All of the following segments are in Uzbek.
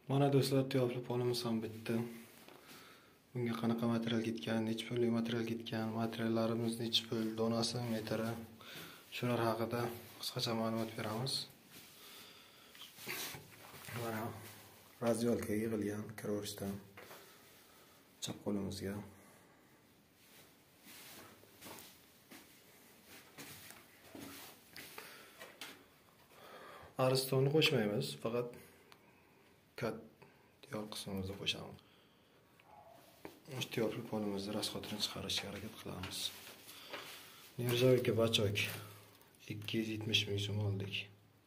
Mana do'stlar, tiyopli polimiz ham bitdi. Bunga qanaqa material ketgan, necha pullik material ketgan, materiallarimiz necha pul, donasi, metri, shular haqida qisqacha ma'lumot beramiz. Mana razyolkaga yig'ilgan kiraverishdan chap qo'limizga. Aristonni qo'shmaymiz, faqat kat yo'l qismimizni qo'shamiz. Tiyopli polimizni rasxodini chiqarishga harakat qilamiz. Nержавейка bachok 270 ming so'm oldik.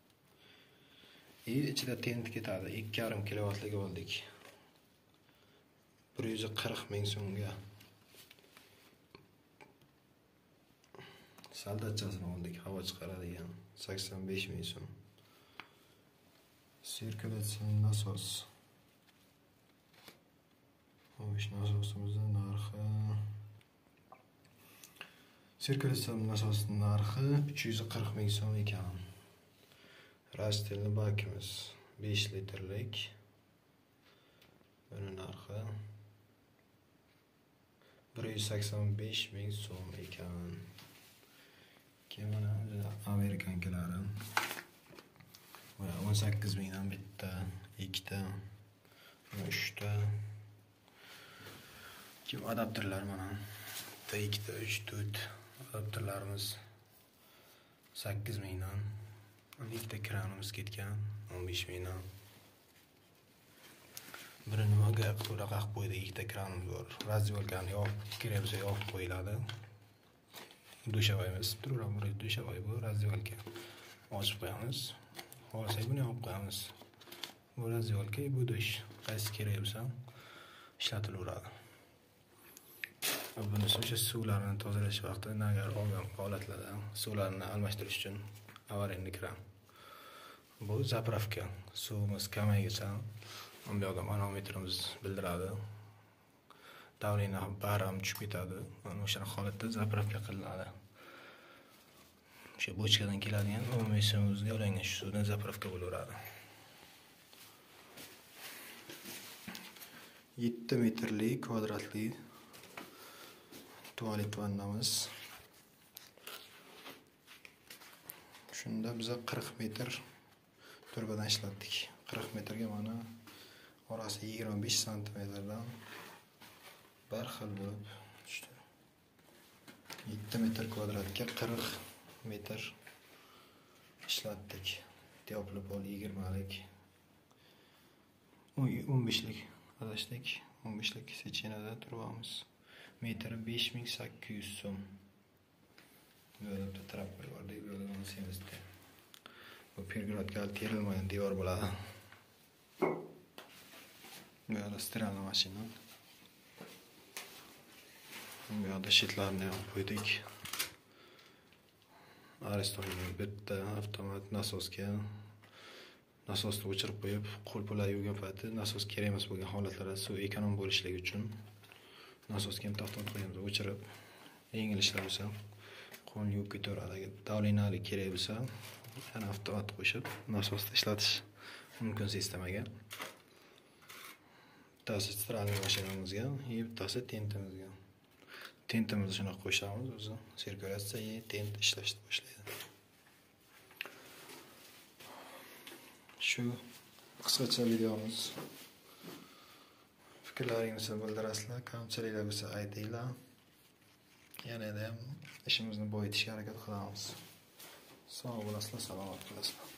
Ichida tent ketadi, 2,5 kilovatlik oldik. 140 ming so'mga. Soldatchasini oldik, havo chiqaradigan 85 ming so'm. Sirkulyatsiya nasos. Ovish nasosimizning narxi. Sirkulyatsiya nasosining narxi 340 ming so'm ekan. Rastelni bakimiz 5 litrlik. Buni narxi 185 ming so'm ekan. Keyin Amerikankilari 18 mingdan bitta, ikkita, 3ta. Kim adapterlar mana. Bitta, ikkita, 3, 4 adapterlarimiz 8 mingdan. Ikkita kranimiz ketgan 15 mingdan. Buni nimaga qilib qo'ydik? Ikkita kranimiz bor. Razyolkani yopib, kerak bo'lsa yopib qo'yiladi. Dushavayimiz turadi, dushavay bu razyolka. Ochib qo'yamiz. Xohlasak buni yopib qo'yamiz. Bu razyolka, bu dush. Qaysi kerak bo'lsa ishlatilaveradi. Bunisi o'sha suvlarni tozalash vaqtida nagar olgan holatlarda suvlarni almashtirish uchun avariyaning kran. Bu zapravka. Suvimiz kamayguncha bu yoqda manometrimiz bildiradi. Davleniya baram tushib ketadi. O'sha holatda zapravka qilinadi. O'sha bochkadan keladigan umumiy suvimizga ulangan shu suvdan zapravka bo'laveradi. 7 metrlik kvadratli tualet vannamiz. Shunda biz 40 metr turbadan ishlatdik. 40 metrga mana orasi 25 santimetrdan bir xil bo'lib tushdi. 7 metr kvadratga 40 metr ishlatdik. Tiyopli pol 20lik. 15lik adashdik. 15lik sechenada turamiz. Metri 5800 so'm. Yo'lda trapor bor, yo'lda semizda. Bu pergradga terilmagan devor bo'ladi. Yo'lda strelna mashina. Bu yerda shitlarni ham qo'ydik. Aristonning bitta avtomat nasosga nasosni o'chirib qo'yib, qo'lpular yuvgan payti nasos kerak emas bo'lgan holatlarda suv ekonom bo'lishligi uchun nasosga ham avtomat qo'yamiz, o'chirib yengil ishlar bo'lsa qo'lni yuvib ketaveradi. Agar davleniyalik kerak bo'lsa, yana avtomat qo'shib nasosni ishlatish mumkin sistemaga. Bittasi stralniy mashinamizga, bittasi tentimizga. Tentimizni shuna qo'shamiz, o'zi sirkulyatsiya tent ishlashni boshlaydi. Shu qisqacha videomiz. Fikrlaringizni bildirasizlar, kamchiliklar bo'lsa aytinglar. Yana ham ishimizni boyitishga harakat qilamiz. Sog' bo'lasizlar, salomat bo'lasizlar.